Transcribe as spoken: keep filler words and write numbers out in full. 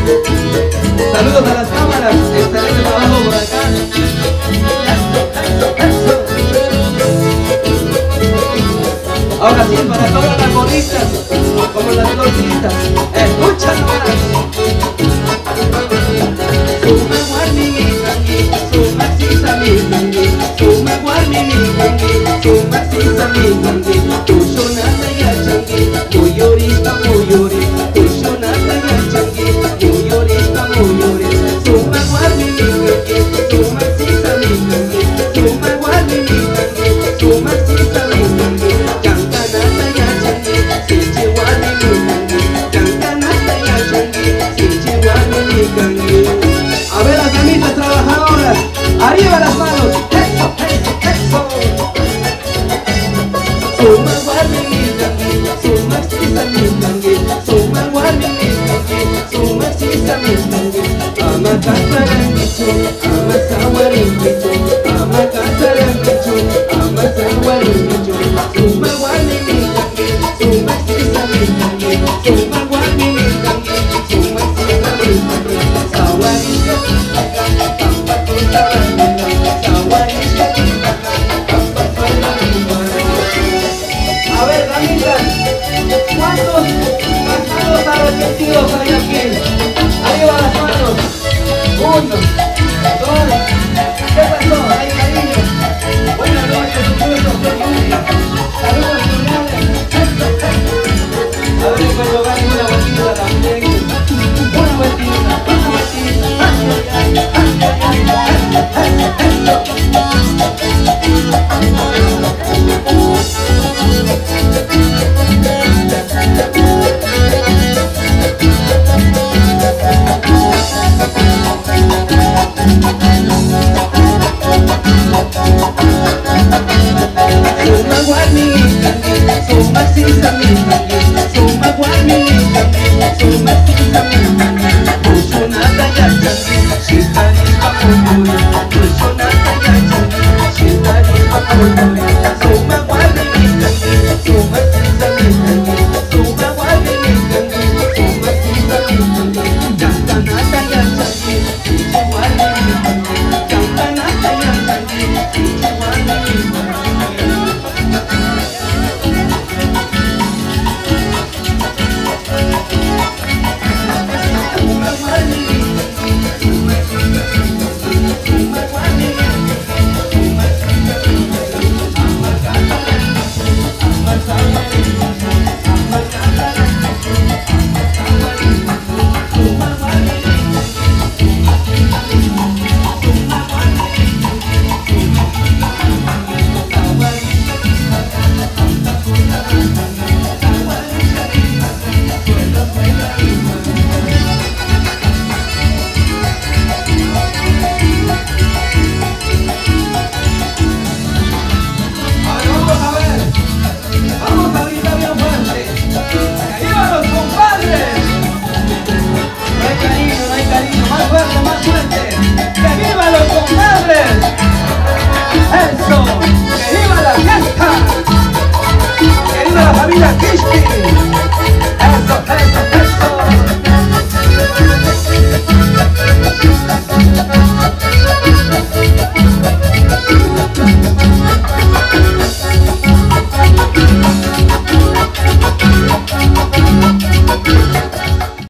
Saludos a las cámaras, excelente trabajo por acá. Ahora sí, para todas las bonitas, como las florcitas, escuchan nomás. Suma guarni mi cangi, suma sisa mi cangi, suma guarni mi cangi, suma sisa mi cangi. Tu shonata ya changi, tu yorista muyori, tu shonata ya changi, tu yorista muyori. Suma guarni mi cangi, suma sisa mi cangi, suma guarni mi cangi, suma sisa mi cangi. Changanata ya changi, sinchi guarni mi cangi, changanata ya changi, sinchi guarni mi cangi. A ver las damitas trabajadoras, arriba las manos, eso, eso, eso. Suma guarni mi cangi, suma sisa mi cangi, suma guarni mi cangi, suma sisa mi cangi. Ama katarangicho, ama sawaringicho, ama katarangicho, ama sawaringicho. Suma guarni mi cangi, suma sisa mi cangi, suma guarni mi cangi, suma sisa mi cangi. Sawaringicho. A ver, damitas, ¿cuántos cantados arrepentidos hay aquí? Arriba las manos. Uno, dos, ¿qué pasó? Hay cariño. Buenas noches, un gusto, soy Yulia. Saludos cordiales. A ver cuando gane una vueltita también. Una vueltita, una vueltita. Ay, ay, ay, ay, ay, ay, Suma guarni mi cangi, suma sisa mi cangi, suma guarni mi cangi, suma sisa mi cangi.